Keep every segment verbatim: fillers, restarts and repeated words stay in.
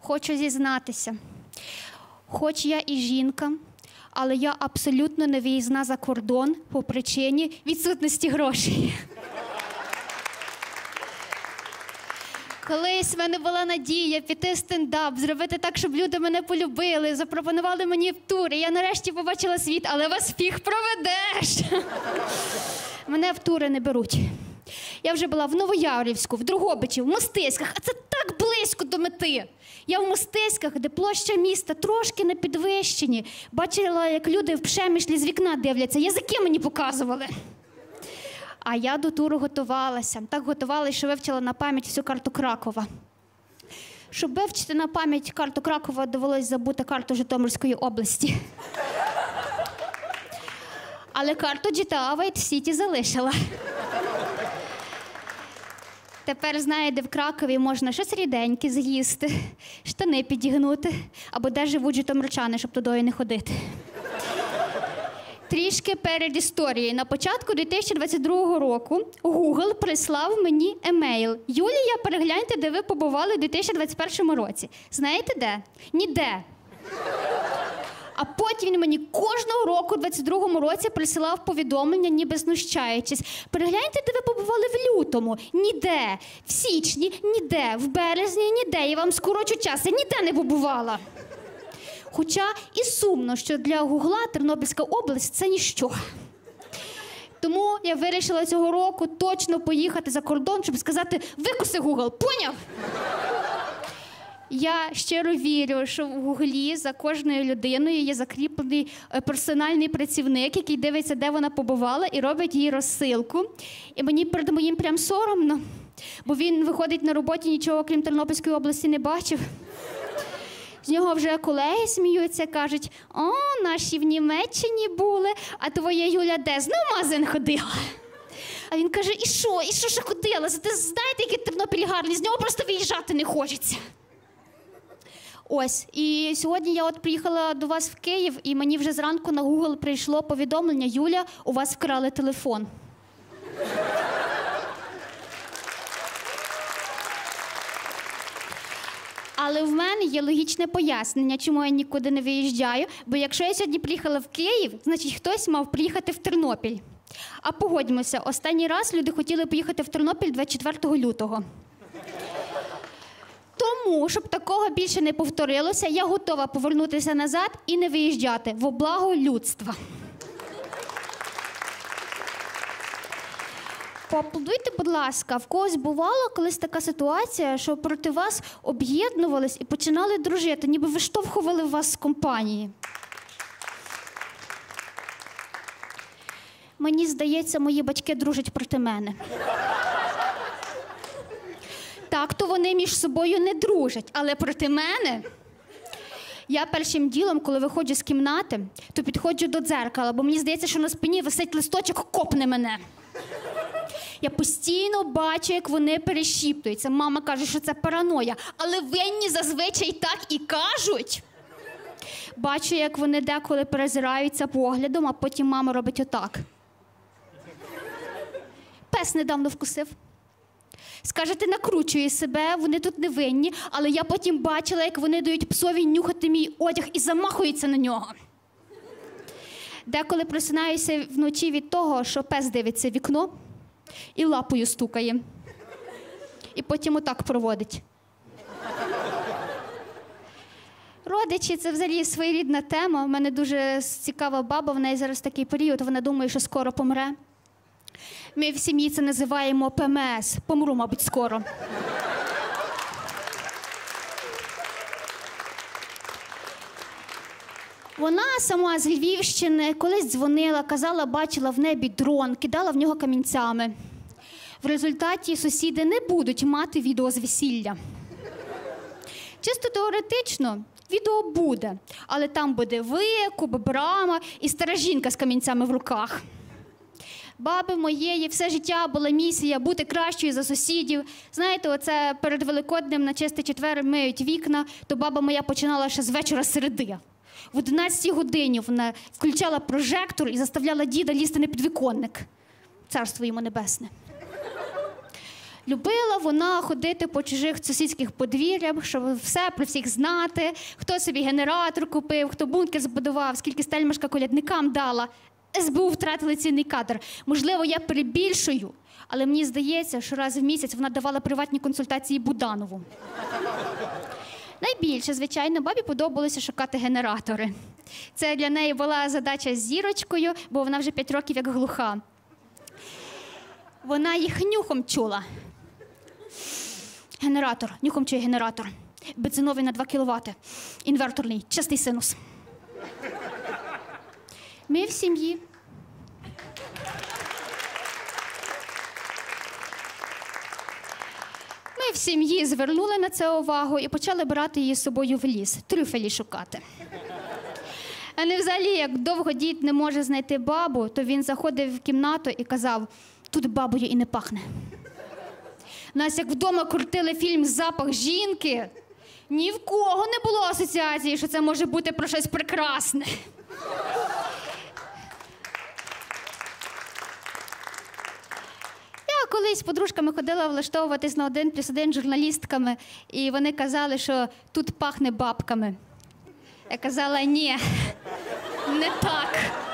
хочу зізнатися. Хоч я і жінка, але я абсолютно не виїзна за кордон по причині відсутності грошей. Колись в мене була надія піти в стендап, зробити так, щоб люди мене полюбили, запропонували мені в тур. І я нарешті побачила світ, але вас фіг проведеш. Мене в тури не беруть. Я вже була в Новояворівську, в Дрогобичі, в Мостиськах, а це так близько до мети. Я в Мостиськах, де площа міста трошки на підвищенні. Бачила, як люди в Пшемишлі з вікна дивляться, язики мені показували. А я до туру готувалася. Так готувалася, що вивчила на пам'ять всю карту Кракова. Щоб вивчити на пам'ять карту Кракова, довелося забути карту Житомирської області. Але карту джі ті ей Vice City залишила. Тепер знаю, де в Кракові можна щось ріденьке з'їсти, штани підігнути, або де живуть житомирчани, щоб туди не ходити. Трішки перед історією. На початку дві тисячі двадцять другого року Google прислав мені емейл. Юлія, перегляньте, де ви побували у дві тисячі двадцять першому році. Знаєте де? Ніде. А потім він мені кожного року у двадцять другому році присилав повідомлення, ніби знущаючись. Перегляньте, де ви побували в лютому. Ніде. В січні – ніде. В березні – ніде. Я вам скорочу час. Я ніде не побувала. Хоча і сумно, що для Гугла Тернопільська область – це ніщо. Тому я вирішила цього року точно поїхати за кордон, щоб сказати «Викуси, Гугл, поняв?» Я щиро вірю, що в Гуглі за кожною людиною є закріплений персональний працівник, який дивиться, де вона побувала, і робить їй розсилку. І мені перед моїм прям соромно, бо він виходить на роботі, нічого крім Тернопільської області не бачив. З нього вже колеги сміються, кажуть, о, наші в Німеччині були, а твоя Юля де? Знов в магазин ходила. А він каже, і що, і що ж ходила? Ти знаєте, який Тернопіль гарний, з нього просто виїжджати не хочеться. Ось, і сьогодні я от приїхала до вас в Київ, і мені вже зранку на Google прийшло повідомлення, Юля, у вас вкрали телефон. Але в мене є логічне пояснення, чому я нікуди не виїжджаю, бо якщо я сьогодні приїхала в Київ, значить хтось мав приїхати в Тернопіль. А погодьмося, останній раз люди хотіли поїхати в Тернопіль двадцять четвертого лютого. Тому, щоб такого більше не повторилося, я готова повернутися назад і не виїжджати во благо людства. Поаплодуйте, будь ласка, в когось бувала колись така ситуація, що проти вас об'єднувались і починали дружити, ніби виштовхували вас з компанії? Мені здається, мої батьки дружать проти мене. Так, то вони між собою не дружать, але проти мене. Я першим ділом, коли виходжу з кімнати, то підходжу до дзеркала, бо мені здається, що на спині висить листочок, копне мене. Я постійно бачу, як вони перешіптуються. Мама каже, що це параноя, але винні зазвичай так і кажуть. Бачу, як вони деколи перезираються поглядом, а потім мама робить отак. Пес недавно вкусив. Скажете, накручує себе, вони тут не винні, але я потім бачила, як вони дають псові нюхати мій одяг і замахуються на нього. Деколи просинаюся вночі від того, що пес дивиться в вікно і лапою стукає. І потім отак проводить. Родичі – це взагалі своєрідна тема. У мене дуже цікава баба, в неї зараз такий період, вона думає, що скоро помре. Ми в сім'ї це називаємо пе ем ес. Помру, мабуть, скоро. Вона сама з Львівщини колись дзвонила, казала, бачила в небі дрон, кидала в нього камінцями. В результаті сусіди не будуть мати відео з весілля. Чисто теоретично відео буде, але там буде викуп, брама і стара жінка з камінцями в руках. Баби моєї все життя була місія бути кращою за сусідів. Знаєте, оце перед Великоднем на Чистий четвер миють вікна, то баба моя починала ще з вечора середи. В одинадцятій годині вона включала прожектор і заставляла діда лізти на підвіконник. Царство йому небесне. Любила вона ходити по чужих сусідських подвір'ях, щоб все про всіх знати, хто собі генератор купив, хто бункер збудував, скільки стельмашка колядникам дала. ес бе у втратили цінний кадр. Можливо, я перебільшую, але мені здається, що раз в місяць вона давала приватні консультації Буданову. Найбільше, звичайно, бабі подобалося шукати генератори. Це для неї була задача з зірочкою, бо вона вже п'ять років як глуха. Вона їх нюхом чула. Генератор, нюхом чує генератор. Бензиновий на два кіловати. Інверторний, чистий синус. Ми в сім'ї. Ми в сім'ї звернули на це увагу і почали брати її з собою в ліс, трюфелі шукати. А не взагалі, як довго дід не може знайти бабу, то він заходив в кімнату і казав: тут бабою і не пахне. Нас як вдома крутили фільм «Запах жінки», ні в кого не було асоціації, що це може бути про щось прекрасне. Я колись з подружками ходила влаштовуватись на один плюс один журналістками, і вони казали, що тут пахне бабками. Я казала: ні, не так.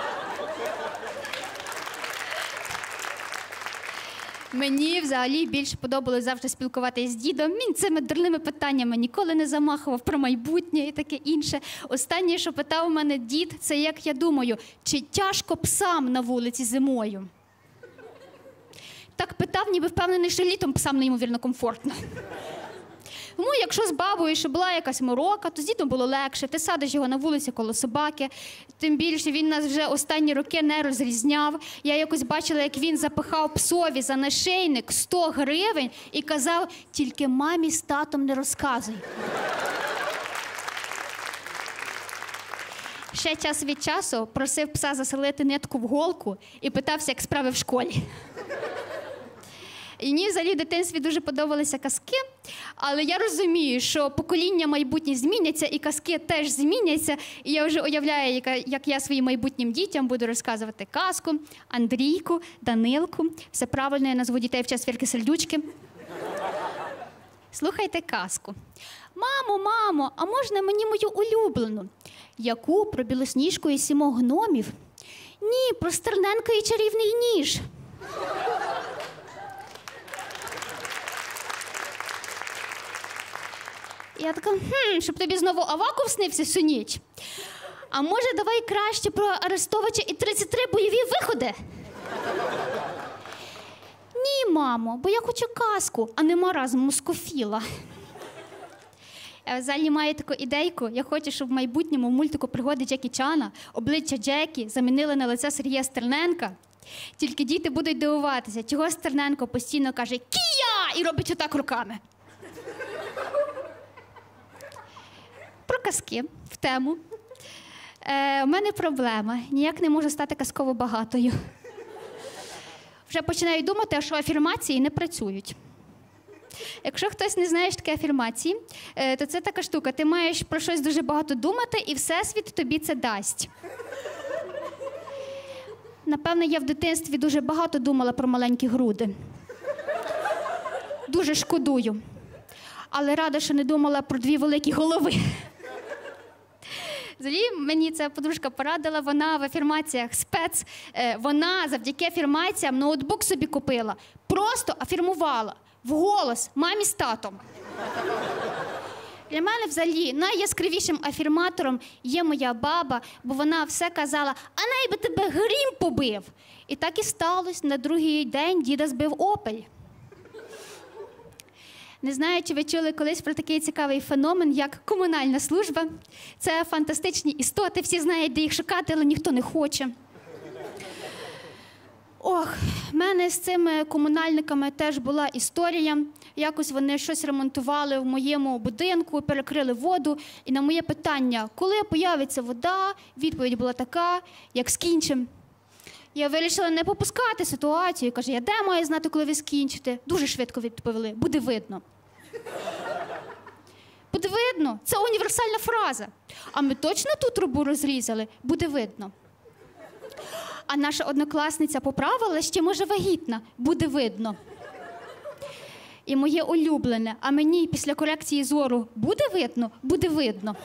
Мені взагалі більше подобалось завжди спілкуватися з дідом. Він цими дурними питаннями ніколи не замахував про майбутнє і таке інше. Останнє, що питав у мене дід, це як я думаю, чи тяжко псам на вулиці зимою? Так питав, ніби впевнений, що літом псам неймовірно комфортно. Тому якщо з бабою ще була якась морока, то з дідом було легше. Ти садиш його на вулиці коло собаки. Тим більше він нас вже останні роки не розрізняв. Я якось бачила, як він запихав псові за нашийник сто гривень і казав: тільки мамі з татом не розказуй. Ще час від часу просив пса заселити нитку в голку і питався, як справи в школі. І мені взагалі в дитинстві дуже подобалися казки, але я розумію, що покоління майбутнє зміняться, і казки теж зміняться. І я вже уявляю, як я своїм майбутнім дітям буду розказувати казку, Андрійку, Данилку. Все правильно, я назву дітей в час Вірки Сердючки. Слухайте казку. Мамо, мамо, а можна мені мою улюблену? Яку? Про Білосніжку і сімох гномів? Ні, про Стерненка і чарівний ніж. Я така: хм, щоб тобі знову Аваков снився всю ніч? А може, давай краще про Арестовича і тридцять три бойові виходи? Ні, мамо, бо я хочу казку, а не маразм Москофіла. Я взагалі маю таку ідейку. Я хочу, щоб в майбутньому в мультику «Пригоди Джекі Чана» обличчя Джекі замінили на лице Сергія Стерненка. Тільки діти будуть дивуватися, чого Стерненко постійно каже «Кія!» і робить отак руками. Про казки в тему. Е, у мене проблема. Ніяк не можу стати казково багатою. Вже починаю думати, що афірмації не працюють. Якщо хтось не знає, що таке афірмації, е, то це така штука. Ти маєш про щось дуже багато думати, і Всесвіт тобі це дасть. Напевно, я в дитинстві дуже багато думала про маленькі груди. Дуже шкодую. Але рада, що не думала про дві великі голови. Взагалі, мені ця подружка порадила, вона в афірмаціях спец. Вона завдяки афірмаціям ноутбук собі купила. Просто афірмувала. Вголос, мамі з татом. Для мене взагалі найяскравішим афірматором є моя баба, бо вона все казала: а най би тебе грім побив. І так і сталося. На другий день діда збив Опель. Не знаю, чи ви чули колись про такий цікавий феномен, як комунальна служба. Це фантастичні істоти, всі знають, де їх шукати, але ніхто не хоче. Ох, в мене з цими комунальниками теж була історія. Якось вони щось ремонтували в моєму будинку, перекрили воду. І на моє питання, коли появиться вода, відповідь була така: як скінчим. Я вирішила не попускати ситуацію. Каже: я де маю знати, коли ви скінчите? Дуже швидко відповіли: буде видно. Буде видно. Це універсальна фраза. А ми точно ту трубу розрізали? Буде видно. А наша однокласниця поправила, ще може вагітна. Буде видно. І моє улюблене, а мені після корекції зору буде видно? Буде видно.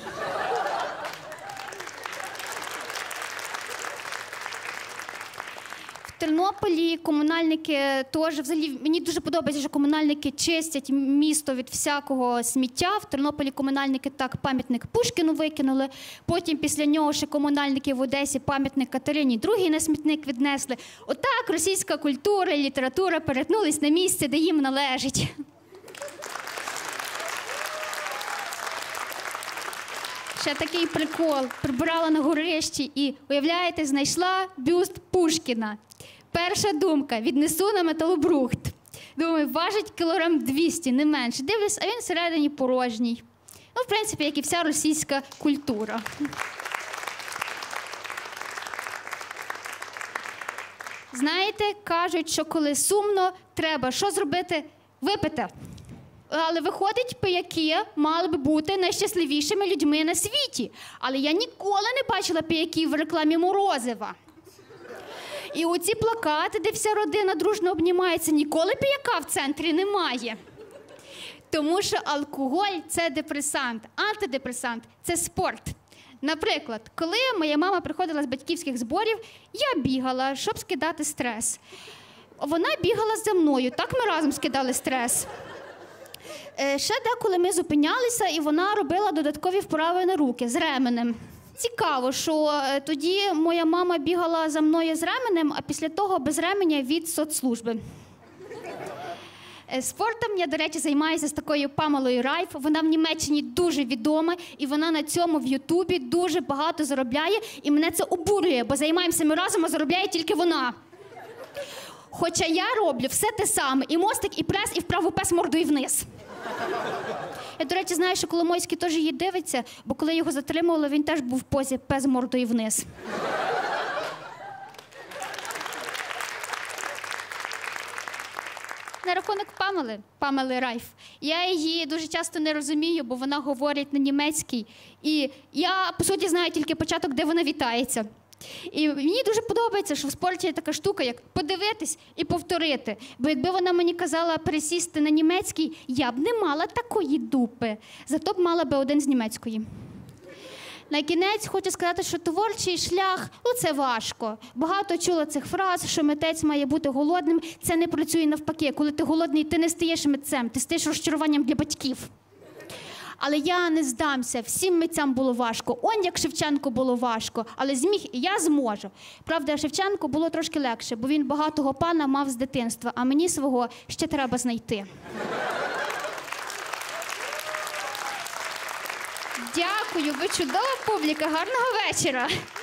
В Тернополі комунальники теж, взагалі, мені дуже подобається, що комунальники чистять місто від всякого сміття. В Тернополі комунальники так пам'ятник Пушкіну викинули, потім після нього ще комунальники в Одесі пам'ятник Катерині другій на смітник віднесли. Отак російська культура і література перетнулись на місце, де їм належить. Ще такий прикол. Прибирала на горищі і, уявляєте, знайшла бюст Пушкіна. Перша думка – віднесу на металобрухт. Думаю, важить кілограм двісті, не менше. Дивлюсь, а він всередині порожній. Ну, в принципі, як і вся російська культура. Знаєте, кажуть, що коли сумно, треба що зробити? Випити. Але виходить, пияки мали б бути найщасливішими людьми на світі. Але я ніколи не бачила пияків в рекламі Морозива. І оці плакати, де вся родина дружно обнімається, ніколи пияка в центрі немає. Тому що алкоголь – це депресант, антидепресант – це спорт. Наприклад, коли моя мама приходила з батьківських зборів, я бігала, щоб скидати стрес. Вона бігала за мною, так ми разом скидали стрес. Ще деколи ми зупинялися, і вона робила додаткові вправи на руки з ременем. Цікаво, що тоді моя мама бігала за мною з ременем, а після того без ременя від соцслужби. Спортом я, до речі, займаюся з такою Памелою Райф. Вона в Німеччині дуже відома, і вона на цьому в Ютубі дуже багато заробляє. І мене це обурює, бо займаємося ми разом, а заробляє тільки вона. Хоча я роблю все те саме. І мостик, і прес, і вправо пес мордою вниз. Я, до речі, знаю, що Коломойський теж її дивиться, бо коли його затримували, він теж був в позі пес мордою вниз. На рахунок Памели, Памели Райф. Я її дуже часто не розумію, бо вона говорить на німецькій. І я, по суті, знаю тільки початок, де вона вітається. І мені дуже подобається, що в спорті є така штука, як подивитись і повторити. Бо якби вона мені казала пересісти на німецький, я б не мала такої дупи. Зато б мала би один з німецької. На кінець хочу сказати, що творчий шлях – ну це важко. Багато чула цих фраз, що митець має бути голодним. Це не працює навпаки. Коли ти голодний, ти не стаєш митцем, ти стаєш розчаруванням для батьків. Але я не здамся, всім митцям було важко. Он як Шевченко було важко, але зміг і я зможу. Правда, Шевченко було трошки легше, бо він багатого пана мав з дитинства, а мені свого ще треба знайти. Дякую, ви чудова публіка, гарного вечора.